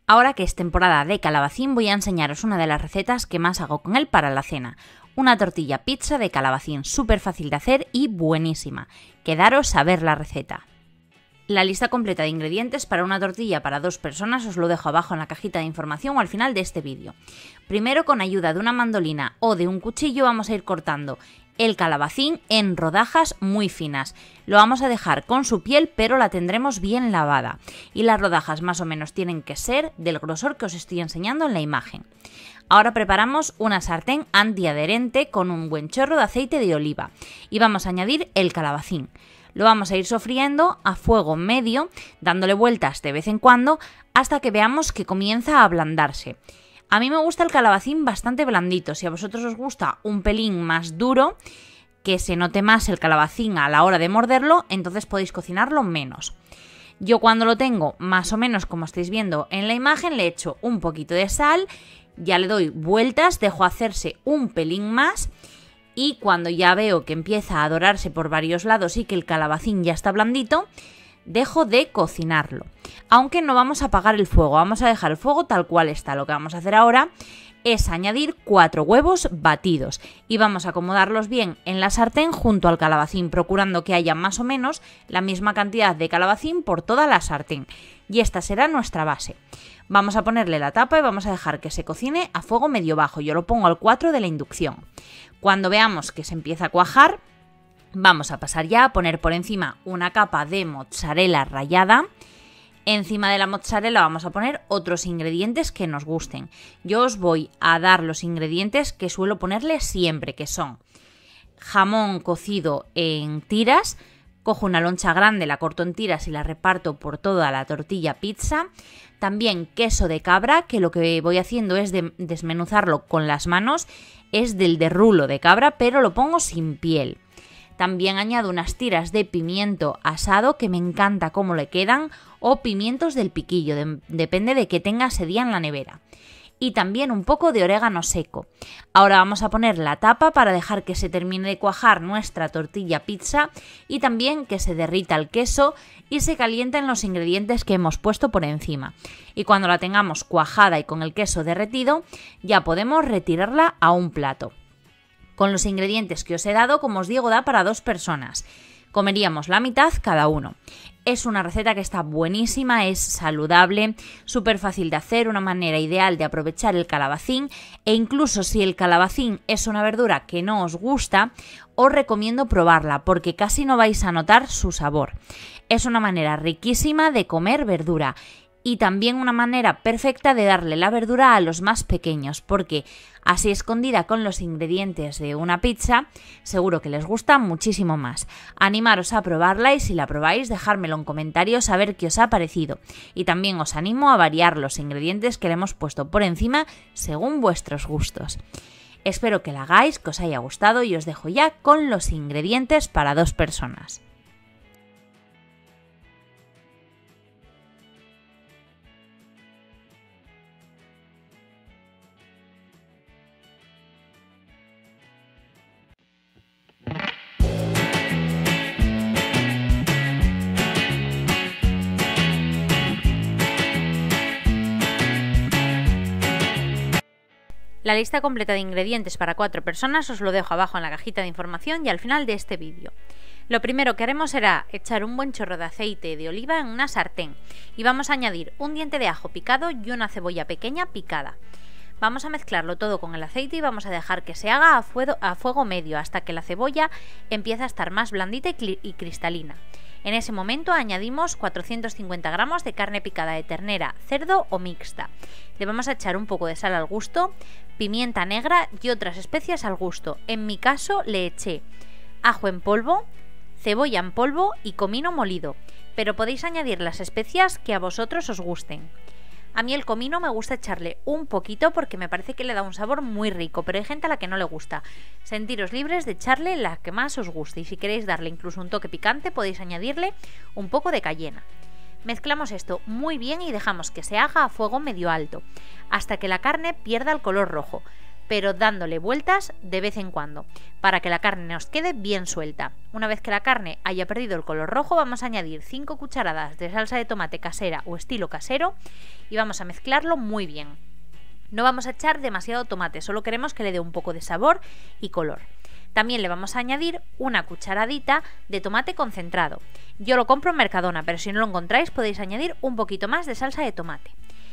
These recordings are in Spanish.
Ahora que es temporada de calabacín, voy a enseñaros una de las recetas que más hago con él para la cena. Una tortilla pizza de calabacín, súper fácil de hacer y buenísima. Quedaros a ver la receta. La lista completa de ingredientes para una tortilla para 2 personas os lo dejo abajo en la cajita de información o al final de este vídeo. Primero, con ayuda de una mandolina o de un cuchillo, vamos a ir cortando el calabacín en rodajas muy finas. Lo vamos a dejar con su piel, pero la tendremos bien lavada. Y las rodajas más o menos tienen que ser del grosor que os estoy enseñando en la imagen. Ahora preparamos una sartén antiadherente con un buen chorro de aceite de oliva. Y vamos a añadir el calabacín. Lo vamos a ir sofriendo a fuego medio, dándole vueltas de vez en cuando, hasta que veamos que comienza a ablandarse. A mí me gusta el calabacín bastante blandito. Si a vosotros os gusta un pelín más duro, que se note más el calabacín a la hora de morderlo, entonces podéis cocinarlo menos. Yo cuando lo tengo más o menos como estáis viendo en la imagen, le echo un poquito de sal, ya le doy vueltas, dejo hacerse un pelín más y cuando ya veo que empieza a dorarse por varios lados y que el calabacín ya está blandito, dejo de cocinarlo. Aunque no vamos a apagar el fuego, vamos a dejar el fuego tal cual está. Lo que vamos a hacer ahora es añadir 4 huevos batidos y vamos a acomodarlos bien en la sartén junto al calabacín, procurando que haya más o menos la misma cantidad de calabacín por toda la sartén. Y esta será nuestra base. Vamos a ponerle la tapa y vamos a dejar que se cocine a fuego medio bajo. Yo lo pongo al 4 de la inducción. Cuando veamos que se empieza a cuajar, vamos a pasar ya a poner por encima una capa de mozzarella rallada. Encima de la mozzarella vamos a poner otros ingredientes que nos gusten. Yo os voy a dar los ingredientes que suelo ponerle siempre, que son jamón cocido en tiras. Cojo una loncha grande, la corto en tiras y la reparto por toda la tortilla pizza. También queso de cabra, que lo que voy haciendo es desmenuzarlo con las manos. Es del de rulo de cabra, pero lo pongo sin piel. También añado unas tiras de pimiento asado, que me encanta cómo le quedan, o pimientos del piquillo, depende de que tenga ese día en la nevera. Y también un poco de orégano seco. Ahora vamos a poner la tapa para dejar que se termine de cuajar nuestra tortilla pizza y también que se derrita el queso y se calienten los ingredientes que hemos puesto por encima. Y cuando la tengamos cuajada y con el queso derretido, ya podemos retirarla a un plato. Con los ingredientes que os he dado, como os digo, da para 2 personas. Comeríamos la mitad cada uno. Es una receta que está buenísima, es saludable, súper fácil de hacer, una manera ideal de aprovechar el calabacín e incluso si el calabacín es una verdura que no os gusta, os recomiendo probarla porque casi no vais a notar su sabor. Es una manera riquísima de comer verdura. Y también una manera perfecta de darle la verdura a los más pequeños, porque así escondida con los ingredientes de una pizza, seguro que les gusta muchísimo más. Animaros a probarla y si la probáis, dejármelo en comentarios a ver qué os ha parecido. Y también os animo a variar los ingredientes que le hemos puesto por encima según vuestros gustos. Espero que la hagáis, que os haya gustado y os dejo ya con los ingredientes para 2 personas. La lista completa de ingredientes para 4 personas os lo dejo abajo en la cajita de información y al final de este vídeo. Lo primero que haremos será echar un buen chorro de aceite de oliva en una sartén y vamos a añadir un diente de ajo picado y una cebolla pequeña picada. Vamos a mezclarlo todo con el aceite y vamos a dejar que se haga a fuego medio hasta que la cebolla empiece a estar más blandita y cristalina. En ese momento añadimos 450 gramos de carne picada de ternera, cerdo o mixta. Le vamos a echar un poco de sal al gusto, pimienta negra y otras especias al gusto. En mi caso le eché ajo en polvo, cebolla en polvo y comino molido, pero podéis añadir las especias que a vosotros os gusten. A mí el comino me gusta echarle un poquito porque me parece que le da un sabor muy rico, pero hay gente a la que no le gusta. Sentiros libres de echarle la que más os guste y si queréis darle incluso un toque picante podéis añadirle un poco de cayena. Mezclamos esto muy bien y dejamos que se haga a fuego medio alto, hasta que la carne pierda el color rojo. pero dándole vueltas de vez en cuando, para que la carne nos quede bien suelta. Una vez que la carne haya perdido el color rojo, vamos a añadir 5 cucharadas de salsa de tomate casera o estilo casero y vamos a mezclarlo muy bien. No vamos a echar demasiado tomate, solo queremos que le dé un poco de sabor y color. También le vamos a añadir una cucharadita de tomate concentrado. Yo lo compro en Mercadona, pero si no lo encontráis podéis añadir un poquito más de salsa de tomate.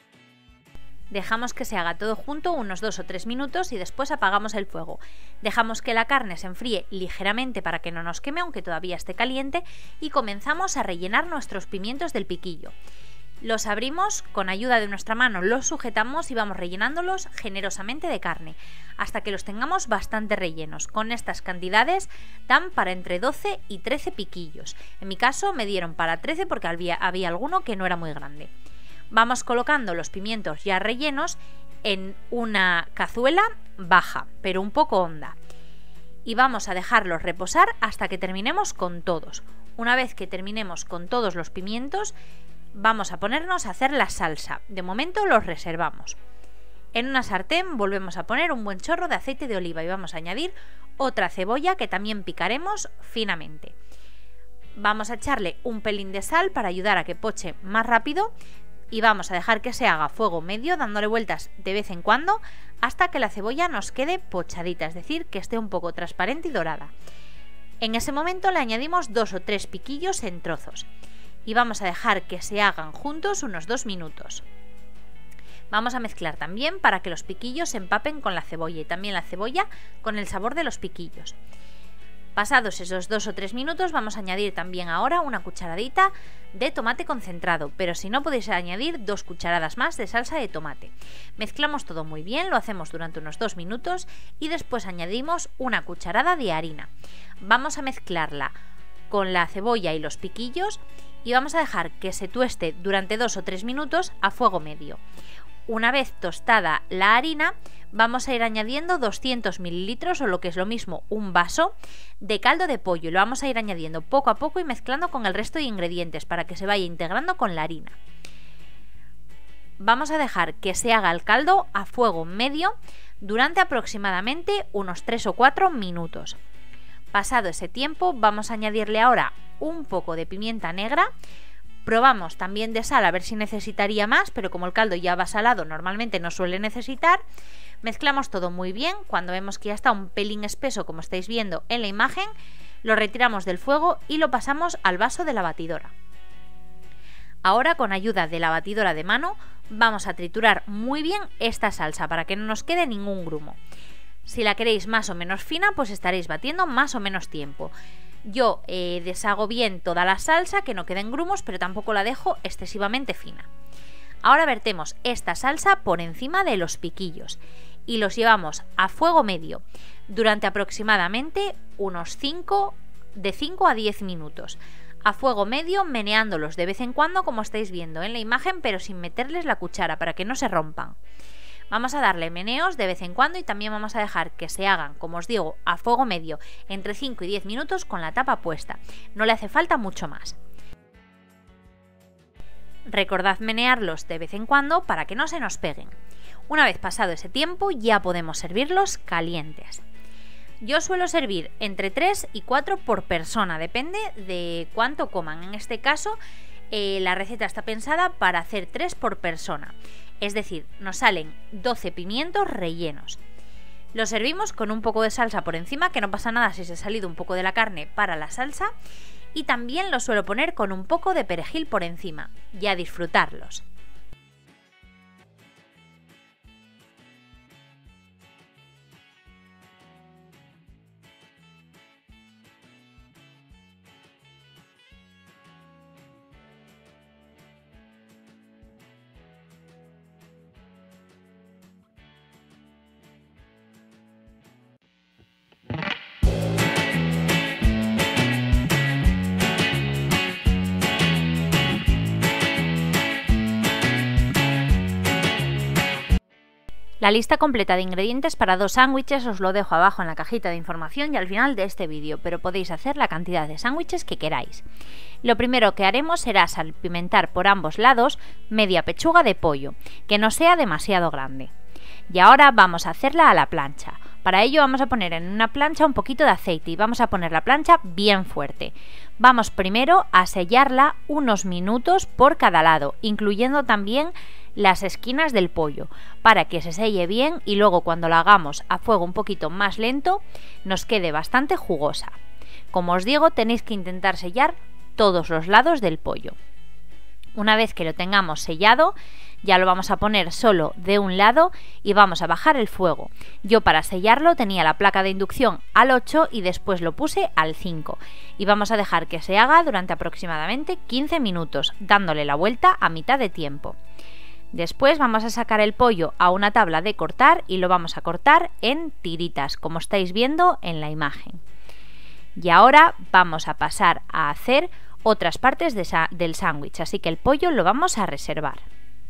Dejamos que se haga todo junto unos 2 o 3 minutos y después apagamos el fuego. Dejamos que la carne se enfríe ligeramente para que no nos queme, aunque todavía esté caliente, y comenzamos a rellenar nuestros pimientos del piquillo. Los abrimos, con ayuda de nuestra mano los sujetamos y vamos rellenándolos generosamente de carne, hasta que los tengamos bastante rellenos. Con estas cantidades dan para entre 12 y 13 piquillos. En mi caso me dieron para 13 porque había alguno que no era muy grande. Vamos colocando los pimientos ya rellenos en una cazuela baja, pero un poco honda. Y vamos a dejarlos reposar hasta que terminemos con todos. Una vez que terminemos con todos los pimientos, vamos a ponernos a hacer la salsa. De momento los reservamos. En una sartén volvemos a poner un buen chorro de aceite de oliva y vamos a añadir otra cebolla que también picaremos finamente. Vamos a echarle un pelín de sal para ayudar a que poche más rápido y vamos a dejar que se haga a fuego medio dándole vueltas de vez en cuando hasta que la cebolla nos quede pochadita, es decir, que esté un poco transparente y dorada. En ese momento le añadimos 2 o 3 piquillos en trozos y vamos a dejar que se hagan juntos unos 2 minutos. Vamos a mezclar también para que los piquillos se empapen con la cebolla y también la cebolla con el sabor de los piquillos. Pasados esos 2 o 3 minutos vamos a añadir también ahora una cucharadita de tomate concentrado, pero si no podéis añadir 2 cucharadas más de salsa de tomate. Mezclamos todo muy bien, lo hacemos durante unos 2 minutos y después añadimos una cucharada de harina. Vamos a mezclarla con la cebolla y los piquillos y vamos a dejar que se tueste durante 2 o 3 minutos a fuego medio. Una vez tostada la harina, vamos a ir añadiendo 200 mililitros o lo que es lo mismo, un vaso de caldo de pollo y lo vamos a ir añadiendo poco a poco y mezclando con el resto de ingredientes para que se vaya integrando con la harina. Vamos a dejar que se haga el caldo a fuego medio durante aproximadamente unos 3 o 4 minutos. Pasado ese tiempo, vamos a añadirle ahora un poco de pimienta negra. Probamos también de sal a ver si necesitaría más, pero como el caldo ya va salado, normalmente no suele necesitar. Mezclamos todo muy bien. Cuando vemos que ya está un pelín espeso, como estáis viendo en la imagen, lo retiramos del fuego y lo pasamos al vaso de la batidora. Ahora, con ayuda de la batidora de mano, vamos a triturar muy bien esta salsa para que no nos quede ningún grumo. Si la queréis más o menos fina, pues estaréis batiendo más o menos tiempo. Yo deshago bien toda la salsa, que no queden grumos, pero tampoco la dejo excesivamente fina. Ahora vertemos esta salsa por encima de los piquillos y los llevamos a fuego medio durante aproximadamente unos 5 a 10 minutos. A fuego medio, meneándolos de vez en cuando, como estáis viendo en la imagen, pero sin meterles la cuchara para que no se rompan. Vamos a darle meneos de vez en cuando y también vamos a dejar que se hagan, como os digo, a fuego medio entre 5 y 10 minutos con la tapa puesta. No le hace falta mucho más. Recordad menearlos de vez en cuando para que no se nos peguen. Una vez pasado ese tiempo ya podemos servirlos calientes. Yo suelo servir entre 3 y 4 por persona, depende de cuánto coman. En este caso, la receta está pensada para hacer 3 por persona. Es decir, nos salen 12 pimientos rellenos. Los servimos con un poco de salsa por encima, que no pasa nada si se ha salido un poco de la carne para la salsa. Y también los suelo poner con un poco de perejil por encima. Y a disfrutarlos. La lista completa de ingredientes para 2 sándwiches os lo dejo abajo en la cajita de información y al final de este vídeo, pero podéis hacer la cantidad de sándwiches que queráis. Lo primero que haremos será salpimentar por ambos lados media pechuga de pollo, que no sea demasiado grande. Y ahora vamos a hacerla a la plancha. Para ello vamos a poner en una plancha un poquito de aceite y vamos a poner la plancha bien fuerte. Vamos primero a sellarla unos minutos por cada lado, incluyendo también las esquinas del pollo, para que se selle bien y luego cuando la hagamos a fuego un poquito más lento nos quede bastante jugosa. Como os digo, tenéis que intentar sellar todos los lados del pollo. Una vez que lo tengamos sellado, ya lo vamos a poner solo de un lado y vamos a bajar el fuego. Yo para sellarlo tenía la placa de inducción al 8 y después lo puse al 5. Y vamos a dejar que se haga durante aproximadamente 15 minutos, dándole la vuelta a mitad de tiempo. Después vamos a sacar el pollo a una tabla de cortar y lo vamos a cortar en tiritas, como estáis viendo en la imagen. Y ahora vamos a pasar a hacer otras partes del sándwich, así que el pollo lo vamos a reservar.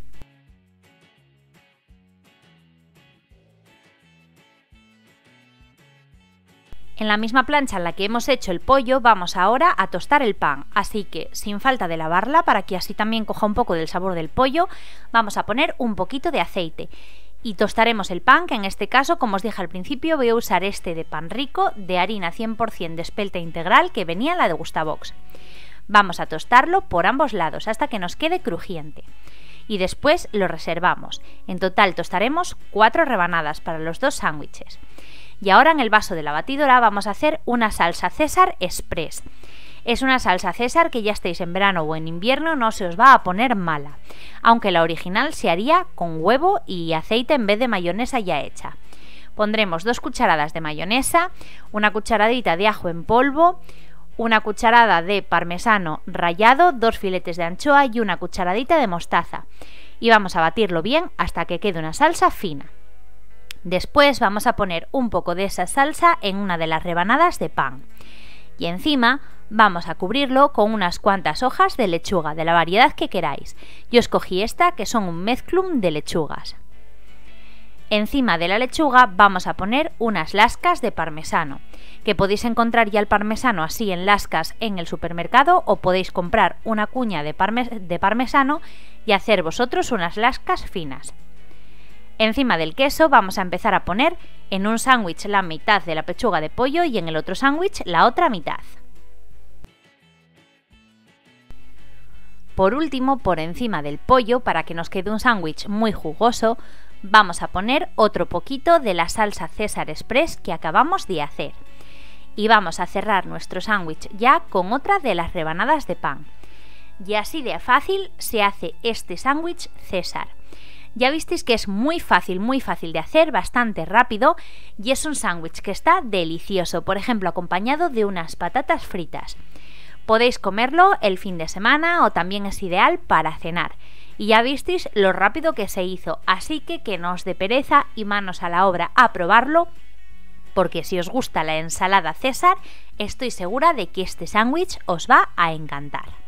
En la misma plancha en la que hemos hecho el pollo vamos ahora a tostar el pan, así que sin falta de lavarla, para que así también coja un poco del sabor del pollo, vamos a poner un poquito de aceite. Y tostaremos el pan, que en este caso, como os dije al principio, voy a usar este de pan rico, de harina 100% de espelta integral, que venía en la de Gustavox. Vamos a tostarlo por ambos lados hasta que nos quede crujiente. Y después lo reservamos. En total tostaremos 4 rebanadas para los 2 sándwiches. Y ahora en el vaso de la batidora vamos a hacer una salsa César Express. Es una salsa César que ya estéis en verano o en invierno no se os va a poner mala, aunque la original se haría con huevo y aceite en vez de mayonesa ya hecha. Pondremos 2 cucharadas de mayonesa, una cucharadita de ajo en polvo, una cucharada de parmesano rallado, 2 filetes de anchoa y una cucharadita de mostaza. Y vamos a batirlo bien hasta que quede una salsa fina. Después vamos a poner un poco de esa salsa en una de las rebanadas de pan. Y encima vamos a cubrirlo con unas cuantas hojas de lechuga, de la variedad que queráis. Yo escogí esta, que son un mezclum de lechugas. Encima de la lechuga vamos a poner unas lascas de parmesano, que podéis encontrar ya el parmesano así en lascas en el supermercado, o podéis comprar una cuña de parmesano y hacer vosotros unas lascas finas. Encima del queso vamos a empezar a poner en un sándwich la mitad de la pechuga de pollo y en el otro sándwich la otra mitad. Por último, por encima del pollo, para que nos quede un sándwich muy jugoso, vamos a poner otro poquito de la salsa César Express que acabamos de hacer. Y vamos a cerrar nuestro sándwich ya con otra de las rebanadas de pan. Y así de fácil se hace este sándwich César. Ya visteis que es muy fácil de hacer, bastante rápido, y es un sándwich que está delicioso, por ejemplo acompañado de unas patatas fritas. Podéis comerlo el fin de semana o también es ideal para cenar. Y ya visteis lo rápido que se hizo, así que no os dé pereza y manos a la obra a probarlo, porque si os gusta la ensalada César, estoy segura de que este sándwich os va a encantar.